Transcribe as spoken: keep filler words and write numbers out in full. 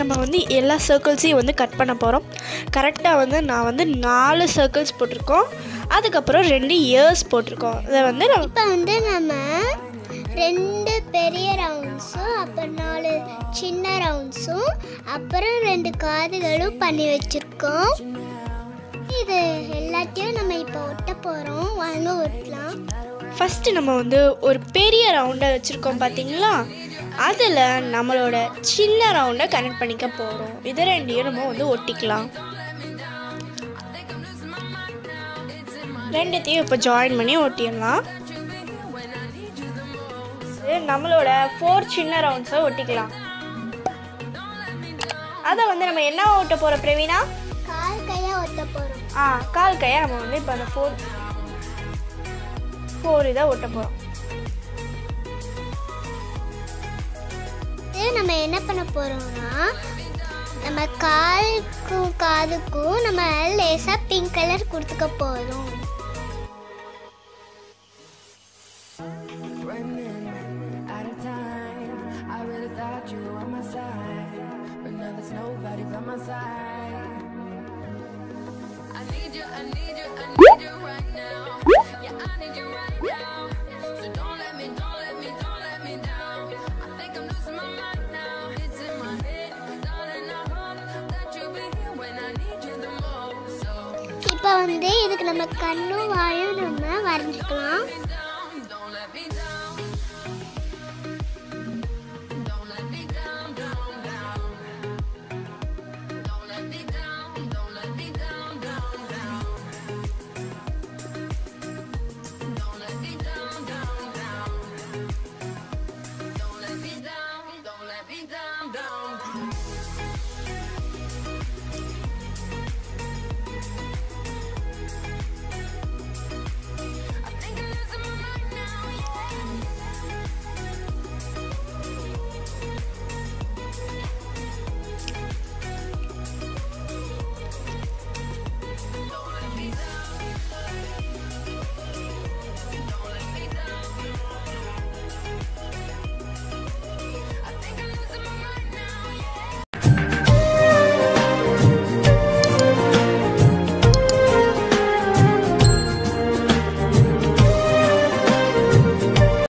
நம்ம வந்து எல்லா சர்க்கிள்ஸையும் வந்து கட் பண்ண போகிறோம். கரெக்டாக வந்து நான் வந்து நாலு சர்க்கிள்ஸ் போட்டிருக்கோம். அதுக்கப்புறம் ரெண்டு இயர்ஸ் போட்டிருக்கோம். இதை வந்து நம்ம இப்போ வந்து நம்ம ரெண்டு பெரிய ரவுண்ட்ஸும் அப்புறம் நாலு சின்ன ரவுண்ட்ஸும் அப்புறம் ரெண்டு காதுகளும் பண்ணி வச்சுருக்கோம். இது எல்லாத்தையும் நம்ம இப்போ ஒட்ட போகிறோம். வாங்க ஒட்டலாம். ஃபஸ்ட்டு நம்ம வந்து ஒரு பெரிய ரவுண்டை வச்சுருக்கோம் பார்த்தீங்களா, அதில் நம்மளோட சின்ன ரவுண்டை கனெக்ட் பண்ணிக்க போகிறோம். இது ரெண்டையும் நம்ம வந்து ஒட்டிக்கலாம். ரெண்டுத்தையும் இப்போ ஜாயின் பண்ணி ஒட்டிடலாம். நம்மளோட ஃபோர் சின்ன ரவுண்ட்ஸை ஒட்டிக்கலாம். அதை வந்து நம்ம என்ன ஒட்ட போகிறோம் பிரவீனா? கால் கையாக ஒட்ட போகிறோம். ஆ கால் கையை நம்ம வந்து இப்போ அந்த ஃபோர் ஃபோர் இதை ஒட்ட போகிறோம். நம்ம என்ன பண்ண போகிறோம்னா நம்ம காலுக்கும் காதுக்கும் நம்ம லேசாக பிங்க் கலர் கொடுத்துக்க போகிறோம். இப்போ வந்து இதுக்கு நம்ம கண்ணும் வாயும் நம்ம வரைஞ்சிக்கலாம்.